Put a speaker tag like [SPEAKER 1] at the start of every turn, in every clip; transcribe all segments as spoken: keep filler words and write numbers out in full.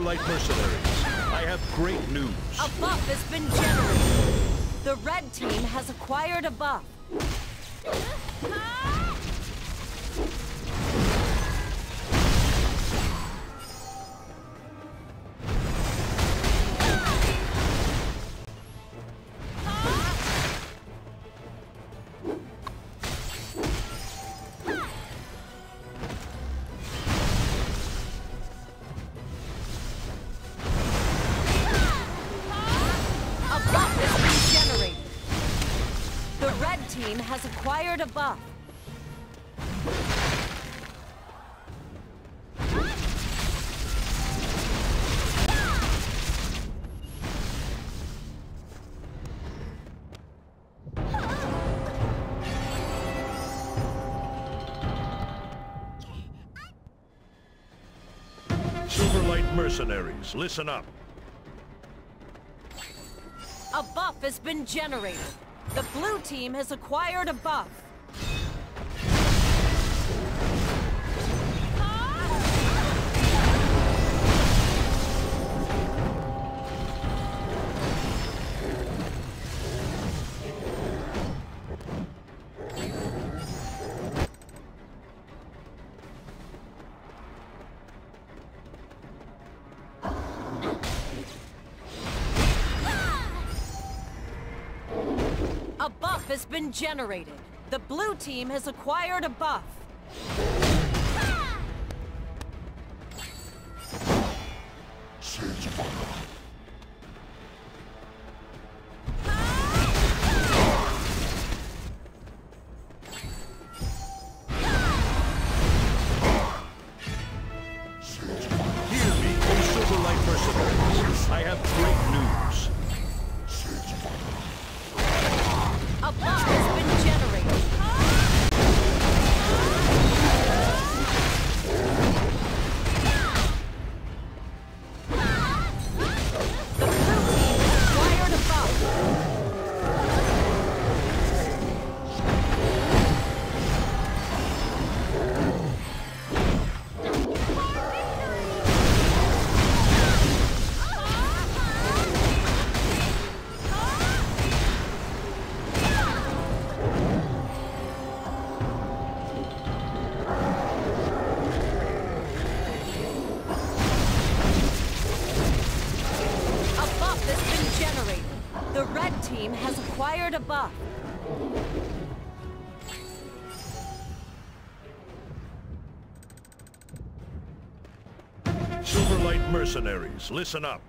[SPEAKER 1] Silverlight Mercenaries. I have great news.
[SPEAKER 2] A buff has been generated. The red team has acquired a buff. Team has acquired a buff.
[SPEAKER 1] Silverlight Mercenaries, listen up.
[SPEAKER 2] A buff has been generated. The blue team has acquired a buff. A buff has been generated. The blue team has acquired a buff.
[SPEAKER 1] Hear me, O Silverlight Mercenaries. I have great news.
[SPEAKER 2] A buff has been generated. The blue team has acquired a buff. The red team has acquired a buff.
[SPEAKER 1] Silverlight Mercenaries, listen up.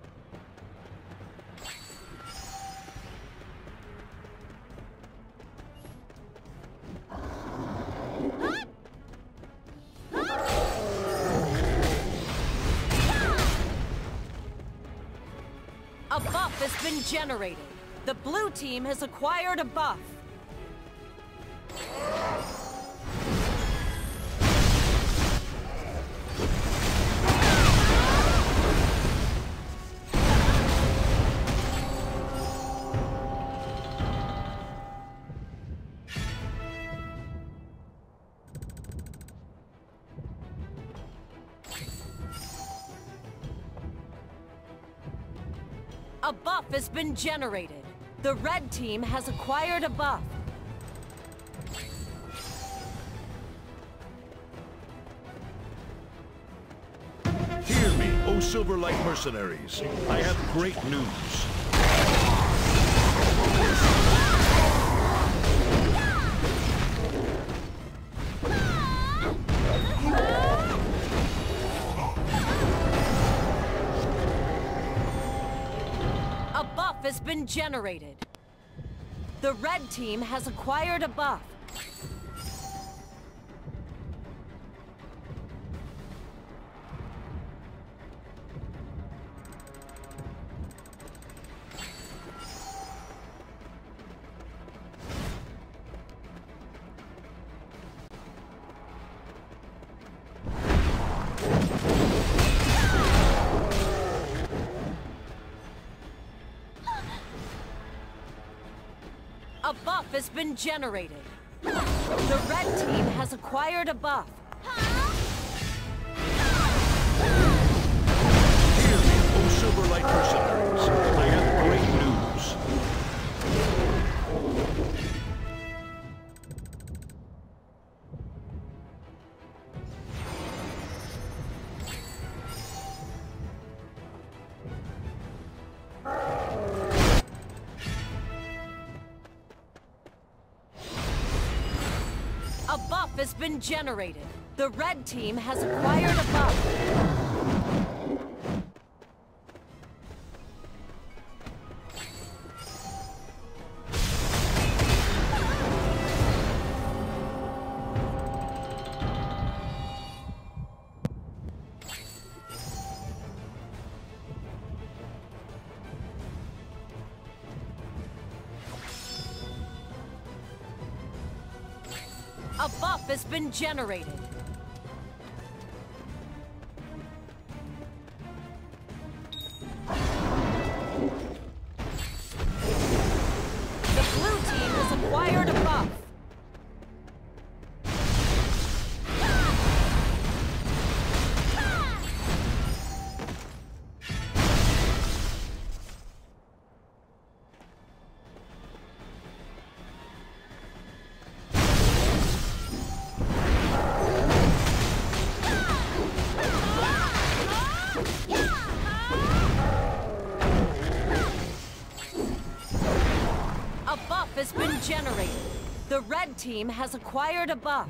[SPEAKER 2] A buff has been generated. The blue team has acquired a buff. A buff has been generated. The red team has acquired a buff.
[SPEAKER 1] Hear me, O Silverlight Mercenaries. I have great news.
[SPEAKER 2] A buff has been generated. The red team has acquired a buff. A buff has been generated. The red team has acquired a buff.
[SPEAKER 1] Silverlight Mercenaries. I have great news.
[SPEAKER 2] A buff has been generated. The red team has acquired a buff. A buff has been generated. The blue team has acquired a buff. A buff has been generated. The red team has acquired a buff.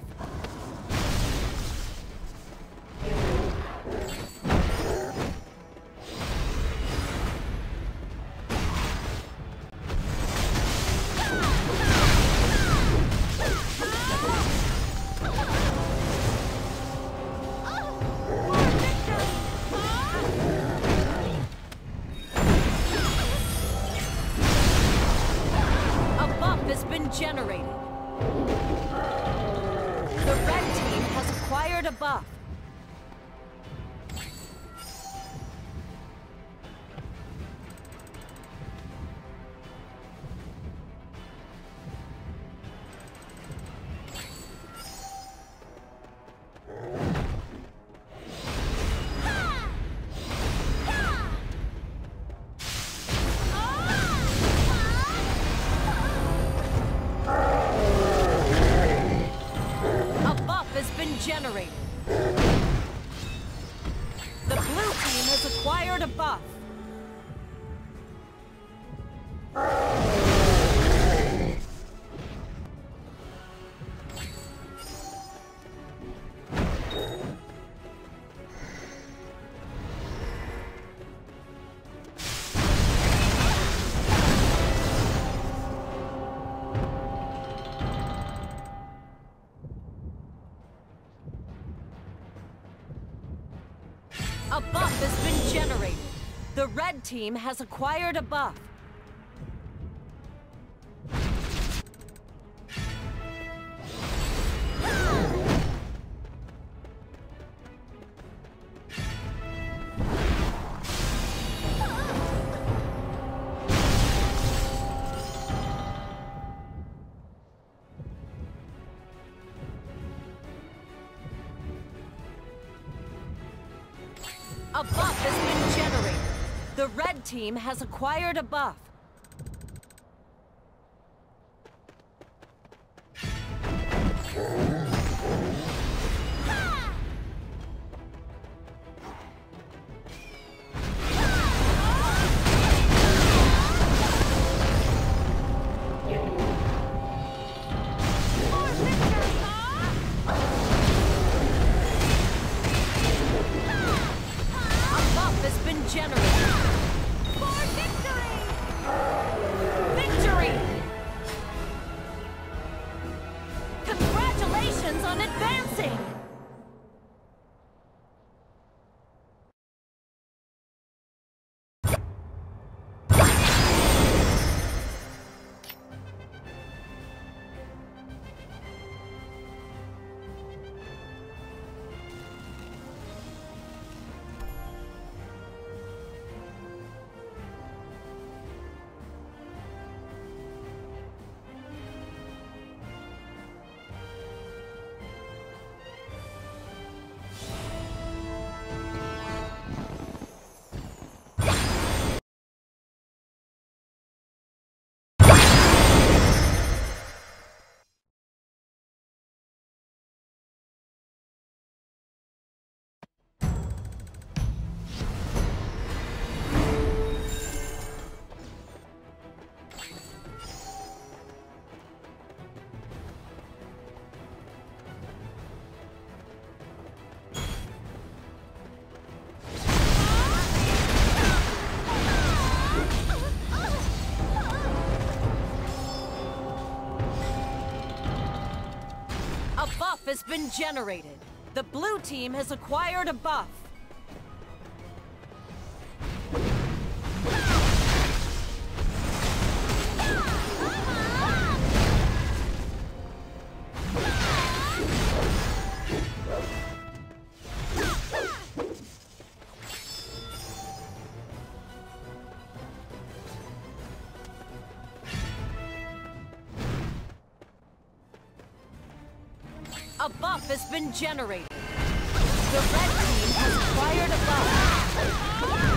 [SPEAKER 2] Has been generated. The red team has acquired a buff. Generated. The blue team has acquired a buff. A buff has been generated. The red team has acquired a buff. A buff has been generated. The red team has acquired a buff. Generated. For victory! Victory! Congratulations! has been generated. The blue team has acquired a buff. A buff has been generated. The red team has acquired a buff.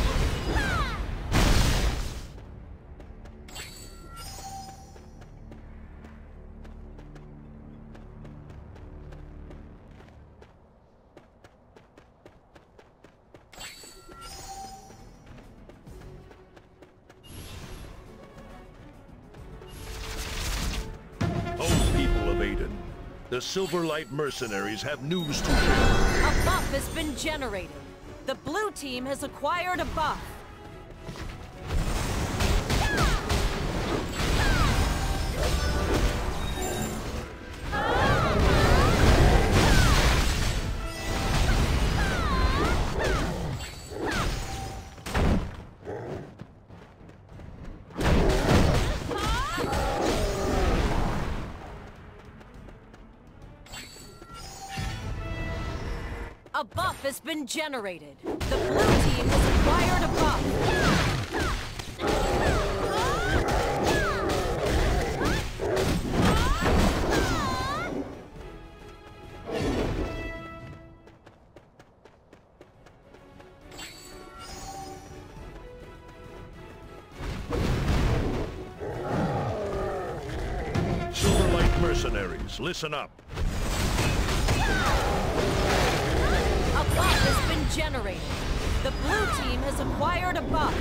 [SPEAKER 1] Oh, people of Aiden. The Silverlight Mercenaries have news to share.
[SPEAKER 2] A buff has been generated. The blue team has acquired a buff. A buff has been generated. The blue team has acquired a buff.
[SPEAKER 1] Silverlight Mercenaries, listen up.
[SPEAKER 2] A buff has been generated. The blue team has acquired a buff.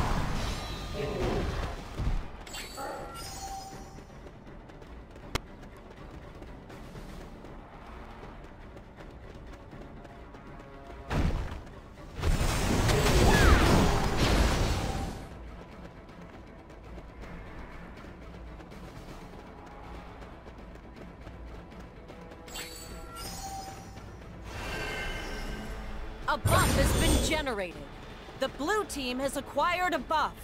[SPEAKER 2] A buff has been generated. The blue team has acquired a buff.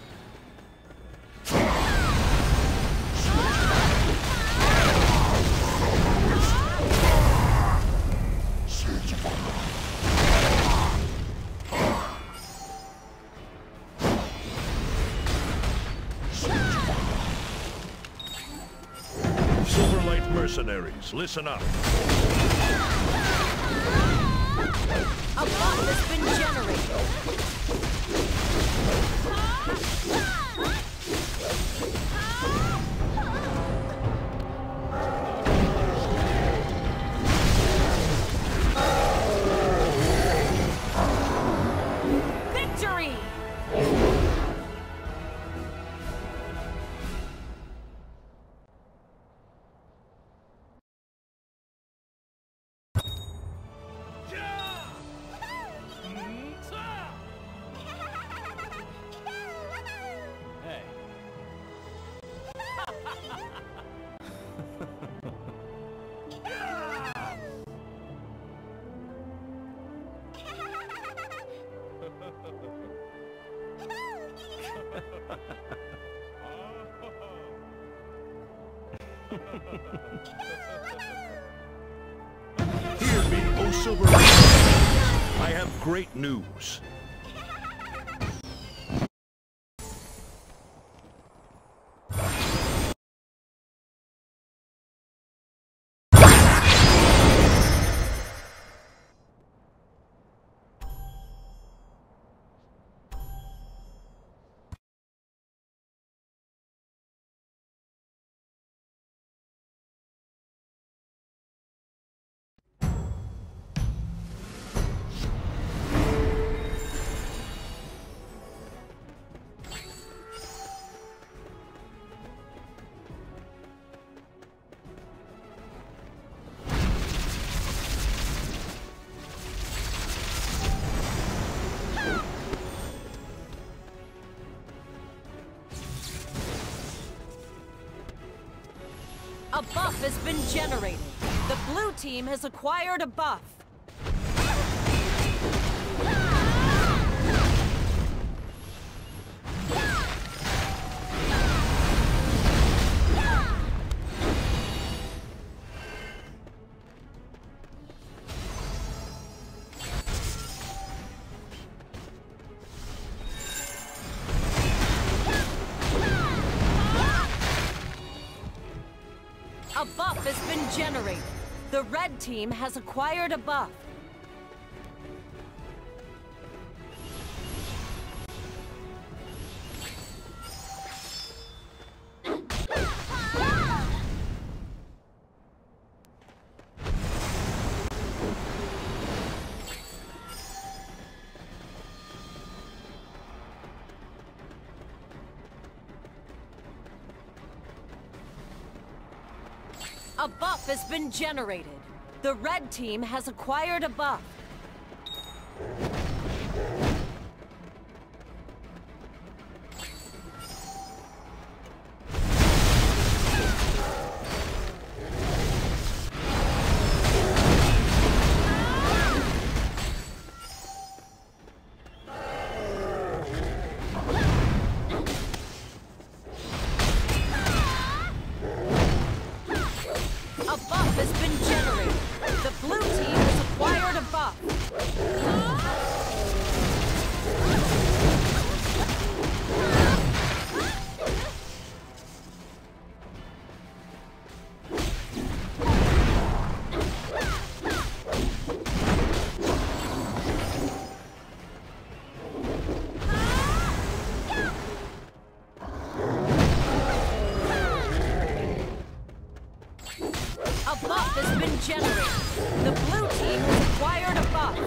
[SPEAKER 1] Silverlight Mercenaries, listen up.
[SPEAKER 2] A buff has been generated. Victory!
[SPEAKER 1] Hear me, O Silverlight Mercenaries. I have great news. A buff has been generated.
[SPEAKER 2] The blue team has acquired a buff. A buff has been generated. The red team has acquired a buff. A buff has been generated. The red team has acquired a buff. A buff has been generated. The blue team has acquired a buff. A buff has been generated. The blue team has acquired a buff.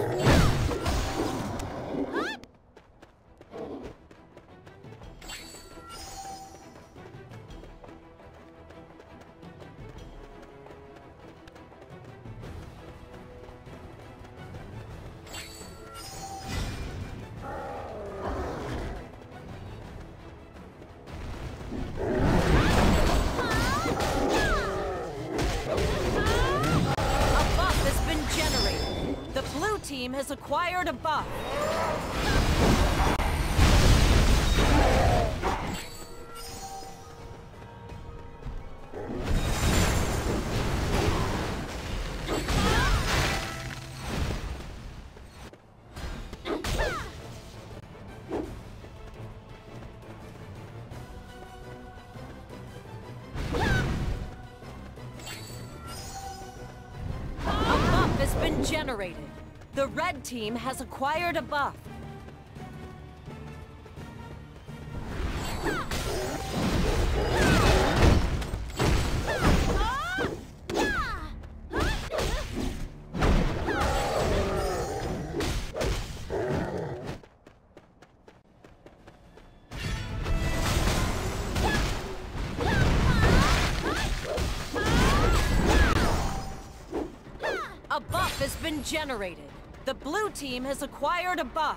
[SPEAKER 2] The blue team has acquired a buff. Has been generated. The red team has acquired a buff. A buff has been generated. The blue team has acquired a buff.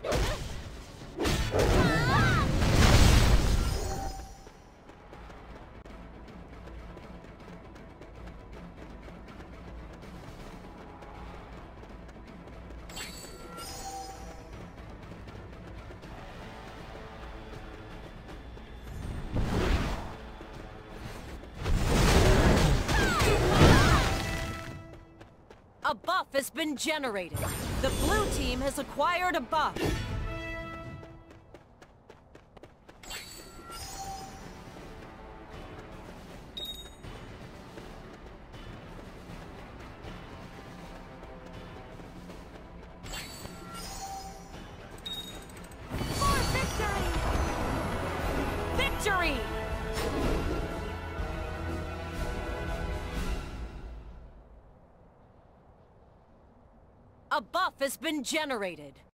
[SPEAKER 2] A buff has been generated. The blue team has acquired a buff. For victory! Victory! A buff has been generated.